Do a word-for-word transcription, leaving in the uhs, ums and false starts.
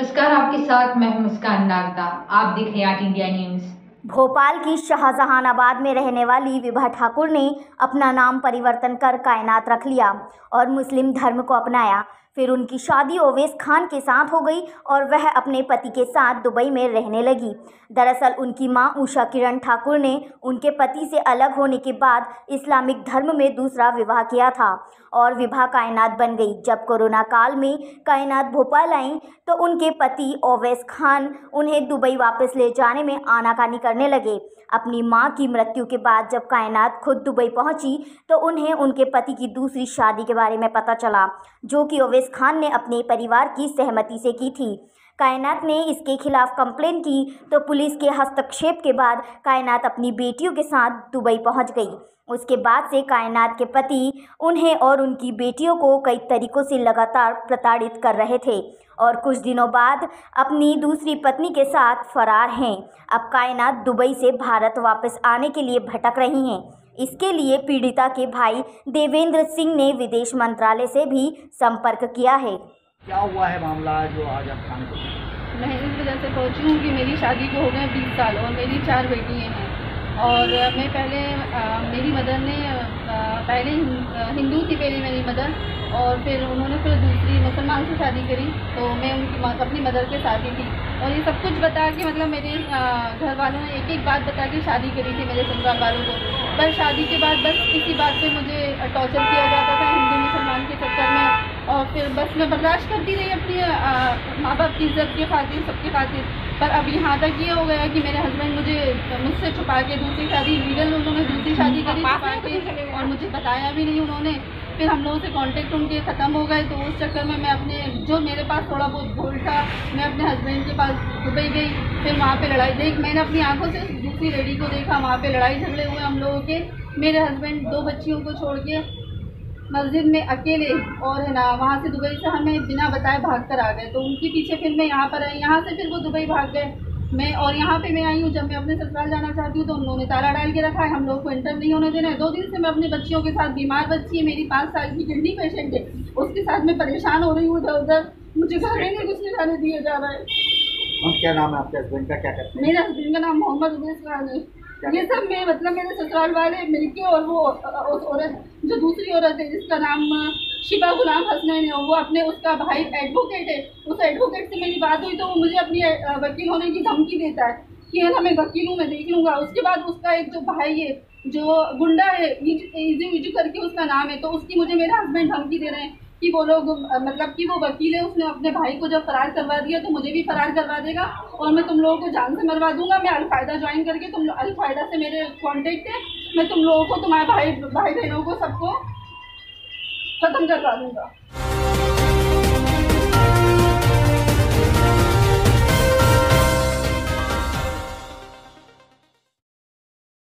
नमस्कार, आपके साथ मैं हूं मुस्कान नागदा। आप देख रहे हैं आट इंडिया न्यूज़। भोपाल की शाहजहानाबाद में रहने वाली विभा ठाकुर ने अपना नाम परिवर्तन कर कायनात रख लिया और मुस्लिम धर्म को अपनाया। फिर उनकी शादी ओवैस खान के साथ हो गई और वह अपने पति के साथ दुबई में रहने लगी। दरअसल उनकी मां उषा किरण ठाकुर ने उनके पति से अलग होने के बाद इस्लामिक धर्म में दूसरा विवाह किया था और विभा कायनात बन गई। जब कोरोना काल में कायनात भोपाल आई तो उनके पति ओवैस खान उन्हें दुबई वापस ले जाने में आनाकानी करने लगे। अपनी मां की मृत्यु के बाद जब कायनात खुद दुबई पहुंची तो उन्हें उनके पति की दूसरी शादी के बारे में पता चला, जो कि ओवैस खान ने अपने परिवार की सहमति से की थी। कायनात ने इसके खिलाफ कंप्लेन की तो पुलिस के हस्तक्षेप के बाद कायनात अपनी बेटियों के साथ दुबई पहुंच गई। उसके बाद से कायनात के पति उन्हें और उनकी बेटियों को कई तरीकों से लगातार प्रताड़ित कर रहे थे और कुछ दिनों बाद अपनी दूसरी पत्नी के साथ फरार हैं। अब कायनात दुबई से भारत वापस आने के लिए भटक रही हैं। इसके लिए पीड़िता के भाई देवेंद्र सिंह ने विदेश मंत्रालय से भी संपर्क किया है। क्या हुआ है मामला जो आज आप खान को? मैं इस वजह से पहुंची हूँ कि मेरी शादी को हो गए बीस साल और मेरी चार बेटियाँ हैं और मैं पहले आ, मेरी मदर ने आ, पहले हिंदू थी पहले मेरी मदर और फिर उन्होंने फिर दूसरी मुसलमान से शादी करी तो मैं उनकी अपनी मदर के साथ ही थी और ये सब कुछ बता के मतलब मेरे घर वालों ने एक एक बात बता के शादी करी थी मेरे ससुराल वालों को। पर शादी के बाद बस इसी बात पे मुझे टॉर्चर किया जाता था हिंदू मुसलमान के चक्कर में और फिर बस मैं बर्दाश्त करती रही अपनी माँ बाप की इज्जत की खातिर सबकी खातिर। पर अब यहाँ तक ये हो गया कि मेरे हस्बैंड मुझे मुझसे छुपा के दूसरी शादी लीगल उन्होंने दूसरी शादी करी छुपा के और मुझे बताया भी नहीं उन्होंने। फिर हम लोगों से कांटेक्ट उनके ख़त्म हो गए तो उस चक्कर में मैं अपने जो मेरे पास थोड़ा बहुत गोल्ड था मैं अपने हस्बैंड के पास दुबई गई। फिर वहाँ पे लड़ाई देख मैंने अपनी आंखों से दूसरी लेडी को देखा, वहाँ पे लड़ाई झगड़े हुए हम लोगों के। मेरे हस्बैंड दो बच्चियों को छोड़ के मस्जिद में अकेले और है ना वहाँ से दुबई से हमें बिना बताए भाग कर आ गए। तो उनके पीछे फिर मैं यहाँ पर आई, यहाँ से फिर वो दुबई भाग गए मैं और यहाँ पे मैं आई हूँ। जब मैं अपने ससुराल जाना चाहती हूँ तो उन्होंने ताला डाल के रखा है, हम लोग को एंटर नहीं होने देना है। दो दिन से मैं अपनी बच्चियों के साथ बीमार बच्ची है, मेरी पाँच साल की किडनी पेशेंट है, उसके साथ मैं परेशान हो रही हूँ इधर उधर, मुझे घर में नहीं घुसने जाने दिया जा रहा है। हम क्या नाम है आपके हस्बैंड का, क्या करते हैं? मेरे हस्बैंड का नाम मोहम्मद उवैस खान है। ये सब मैं मतलब मेरे ससुराल वाले मिलके और वो औरत जो दूसरी औरत है जिसका नाम शिबा गुलाम हसनैन है वो अपने उसका भाई एडवोकेट है, उस एडवोकेट से मेरी बात हुई तो वो मुझे अपनी वकील होने की धमकी देता है कि है ना मैं वकील हूँ मैं देख लूँगा। उसके बाद उसका एक जो भाई है जो गुंडा है इजू इजू करके उसका नाम है तो उसकी मुझे मेरे हस्बैंड धमकी दे रहे हैं कि वो लोग मतलब कि वो वकील है उसने अपने भाई को जब फरार करवा दिया तो मुझे भी फरार करवा देगा और मैं तुम लोगों को जान से मरवा दूंगा। मैं अलकायदा ज्वाइन करके तुम अलकायदा से मेरे कांटेक्ट है, मैं तुम लोगों को तुम्हारे भाई भाई बहनों को सबको खत्म करवा दूंगा।